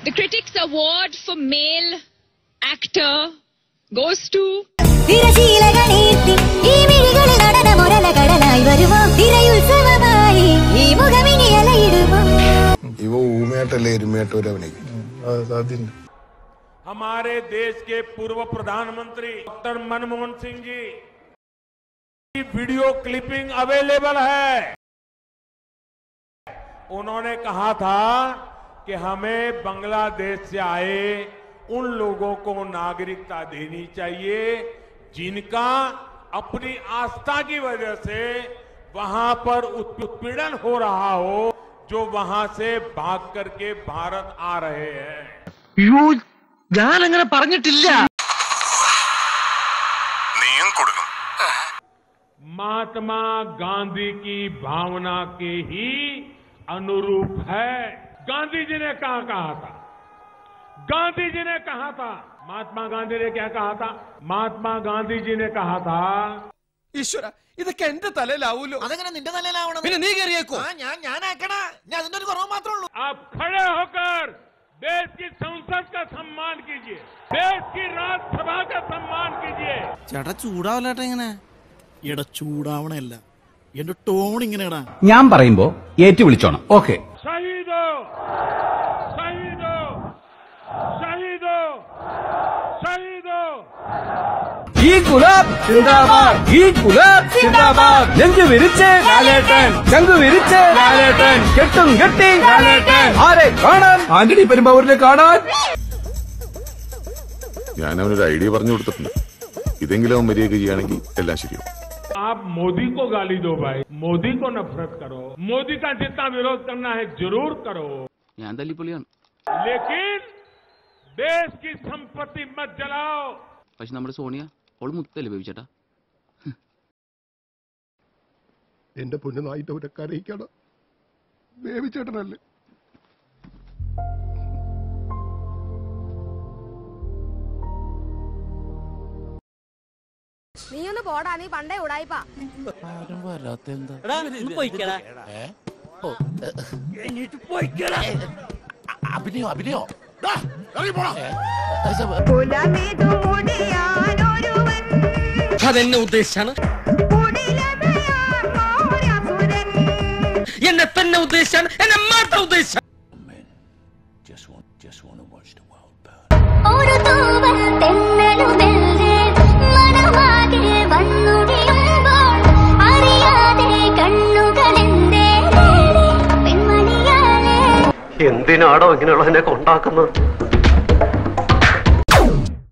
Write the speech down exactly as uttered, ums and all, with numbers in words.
The Critics Award for Male Actor goes to हमारे देश के पूर्व प्रधानमंत्री डॉक्टर मनमोहन सिंह जी की वीडियो क्लिपिंग अवेलेबल है। उन्होंने कहा था कि हमें बांग्लादेश से आए उन लोगों को नागरिकता देनी चाहिए जिनका अपनी आस्था की वजह से वहां पर उत्पीड़न हो रहा हो, जो वहां से भाग करके भारत आ रहे हैं। महात्मा गांधी की भावना के ही अनुरूप है। गांधी जी ने कहा कहा था गांधी जी ने कहा था महात्मा गांधी ने क्या कहा था? महात्मा गांधी जी ने कहा था, ईश्वरा ഇതൊക്കെ എന്റെ തലയിലാവൂലോ? അതെങ്ങനെ നിന്റെ തലയിലാവണം? പിന്നെ നീ കയറിയേക്കോ? ഞാൻ ഞാൻ ആക്കണ ഞാൻ അതിന്റെ ഒരു കുറവ് മാത്രമേ ഉള്ളൂ. आप खड़े होकर देश की संसद का सम्मान कीजिए, देश की राज्यसभा का सम्मान कीजिए. ചേട്ടാ ചൂടാവല്ലേട്ടാ ഇങ്ങനെ. എടാ ചൂടാവണല്ല, എന്റെ ടോൺ ഇങ്ങനെയാടാ. ഞാൻ പറയുമ്പോ ഏറ്റു വിളിച്ചോണം. ഓക്കെ. शहीदो शहीदो शहीदो शहीदो ഈ ഗുലാബ് സിന്ദാബാദ്, ഈ ഗുലാബ് സിന്ദാബാദ്. നെഞ്ചു വിരിച്ച് ലാലേട്ടൻ, ചങ്കു വിരിച്ച് ലാലേട്ടൻ, കെട്ടും കെട്ടി ലാലേട്ടൻ. ആരെ കാണാൻ? ആന്റണി പെരുമ്പാവൂരിനെ കാണാൻ. ഞാൻ അവനൊരു ഐഡിയ പറഞ്ഞു കൊടുത്തിട്ടുണ്ട്. ഇതെങ്കിലും അവൻ മര്യാദ ചെയ്യുകയാണെങ്കിൽ എല്ലാം ശരിയാവും. आप मोदी को गाली दो भाई, मोदी को नफरत करो, मोदी का जितना विरोध करना है जरूर करो, लेकिन देश की संपत्ति मत जलाओ. പക്ഷെ നമ്മുടെ സോണിയ അവള് മുത്തല്ലേ ബേബിച്ചേട്ടാ? എന്റെ പൊന്നുനായിട്ട് അവരെ കരയിക്കണം. ബേബിച്ചേട്ടനല്ലേ? നീ ഒന്ന് പോടാ, നീ പണ്ടേ ഉടായിപ്പാ. അഭിനയോ അഭിനയോ അതെന്നെ ഉദ്ദേശിച്ചാണ്, എന്നെ തന്നെ ഉദ്ദേശിച്ചാണ്, എന്നെ മാത്രം ഉദ്ദേശിച്ചാണ്. എന്തിനാണോ ഇങ്ങനെയുള്ളതിനെ കൊണ്ടാക്കുന്നത്?